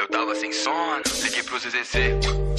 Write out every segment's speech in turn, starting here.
tava sem sono, liguei pro ZZC.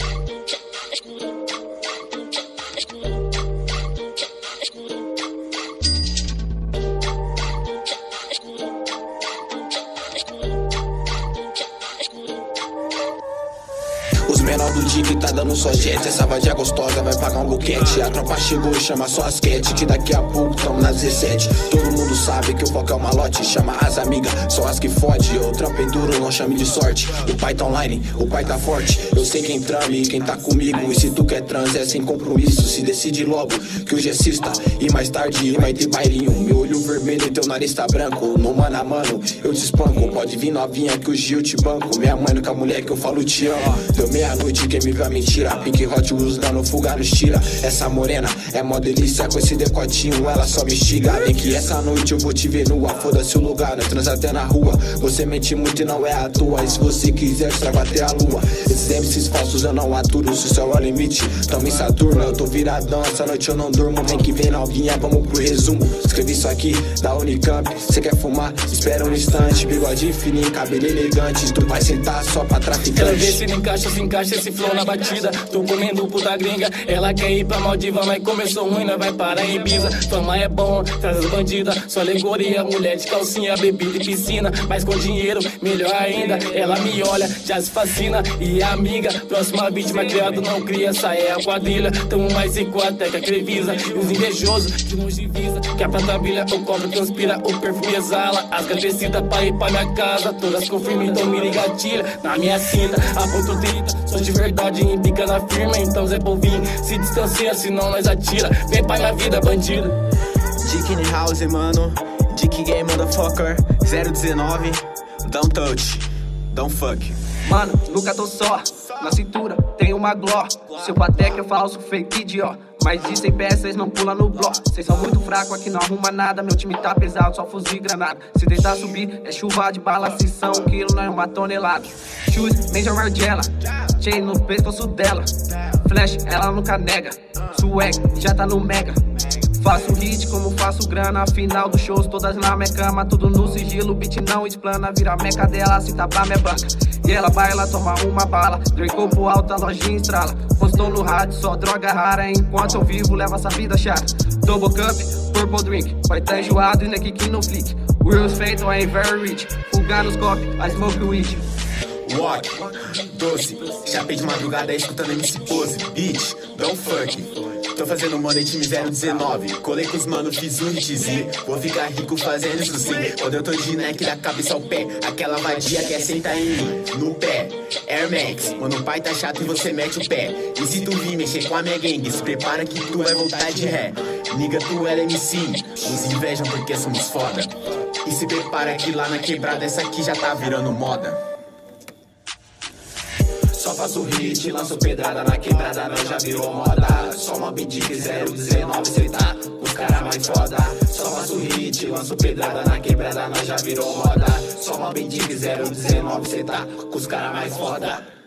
Os menor do dia que tá dando só jet. Essa vadia gostosa vai pagar um boquete. A tropa chegou e chama só as cat, que daqui a pouco tamo na 17. Todo mundo sabe que o foco é o malote. Chama as amigas, só as que fode. Eu trampei duro, não chame de sorte. O pai tá online, o pai tá forte. Eu sei quem trame e quem tá comigo. E se tu quer trans é sem compromisso. Se decide logo que hoje é sexta e mais tarde vai ter bailinho. Meu olho vermelho e teu nariz tá branco. No mano a mano eu te espanco. Pode vir novinha que hoje eu te banco. Minha mãe com a mulher que eu falo te amo. Deu meia-noite, quem me vê mentira. Pink Hot Wheels dando fuga nos tira. Essa morena é mó delícia. Com esse decotinho ela só me estiga. Vem que essa noite eu vou te ver nua. Foda-se o lugar, nós trans até na rua. Você mente muito e não é à toa. E se você quiser eu trago até a lua. Esses MCs falsos eu não aturo. Se o céu é o limite, tamo em Saturno. Eu tô viradão, essa noite eu não durmo. Vem que vem novinha, vamos pro resumo. Escrevi isso aqui da Unicamp. Cê quer fumar? Espera um instante. Bigode fininho, cabelo elegante. Tu vai sentar só pra traficante. Quero ver se se encaixa esse flow na batida. Tô comendo puta gringa. Ela quer ir pra Maldiva, mas começou ruim, nós vai parar em Ibiza. Fama é bom, traz as bandidas. Só alegoria, mulher de calcinha, bebida e piscina. Mas com dinheiro, melhor ainda. Ela me olha, já se fascina. E a amiga, próxima vítima, criado não cria. Essa é a quadrilha, tamo mais igual até que a Crevisa. E os invejosos, que não divisa. Que a prata brilha, o cobre transpira, o perfume exala. As cafecidas pra ir pra minha casa. Todas confirmam, então mira e gatilha. Na minha cinta, aponto 30. Sou de verdade, embica na firma. Então Zé Povinho, se distancia, senão nós atira. Vem pra minha vida, bandido. Dick in house, mano. Dick game, motherfucker. 019. Don't touch, don't fuck. Mano, nunca tô só. Na cintura tem uma gló. Seu pateca é falso, fake idiota. Mas de 100 pés cês não pula no bloco. Cês são muito fracos, aqui não arruma nada. Meu time tá pesado, só fuzil e granada. Se tentar subir, é chuva de bala. Se são um quilo, não é uma tonelada. Shoes, Major Margiela. Chain no pescoço dela. Flash, ela nunca nega. Swag, já tá no mega. Faço hit como faço grana. Final dos shows, todas na minha cama. Tudo no sigilo, beat não explana. Vira a meca dela, se tapar minha banca. E ela baila, toma uma bala. Draco pro alto, a lojinha estrala. Postou no rádio, só droga rara. Enquanto eu vivo, leva essa vida chata. Double cup, purple drink. Vai tá enjoado e na kick no flick. Wheels feito, I ain't very rich. Fugar nos copos, I smoke weed. Walk, doce, chapei de madrugada escutando MC Pose. Bitch, don't fuck. Tô fazendo moda em time 019. Colei com os mano, fiz um hitzinho. Vou ficar rico fazendo isso sim. Quando eu tô de Nike da cabeça ao pé. Aquela vadia quer sentar em mim. No pé, Air Max. Quando o pai tá chato e você mete o pé. E se tu vir mexer com a minha gangue, se prepara que tu vai voltar de ré. Niga, tu é MC. Nos invejam porque somos foda. E se prepara que lá na quebrada essa aqui já tá virando moda. Só faço hit, lanço pedrada na quebrada, nós já virou moda. Só uma Dick 019, cê tá com os cara mais foda. Só faço hit, lanço pedrada na quebrada, nós já virou moda. Só uma Dick 019, cê tá com os cara mais foda.